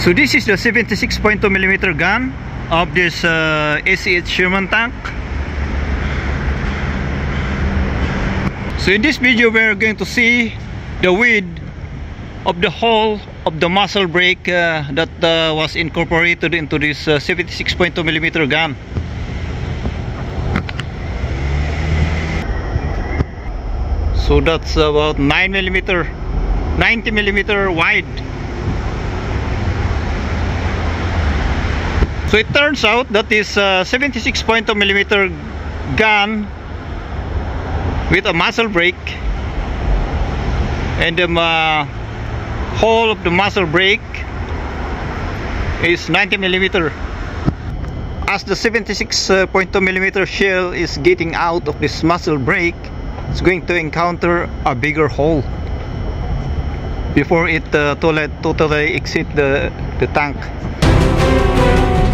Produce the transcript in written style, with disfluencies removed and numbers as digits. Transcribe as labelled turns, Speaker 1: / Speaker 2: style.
Speaker 1: So this is the 76.2mm gun of this AC-8 Sherman tank. So in this video we're going to see the width of the hole of the muzzle brake that was incorporated into this 76.2mm gun. So that's about 90mm wide. So it turns out that this 76.2mm gun with a muzzle brake, and the hole of the muzzle brake is 90mm. As the 76.2mm shell is getting out of this muzzle brake, it's going to encounter a bigger hole before it totally exit the tank.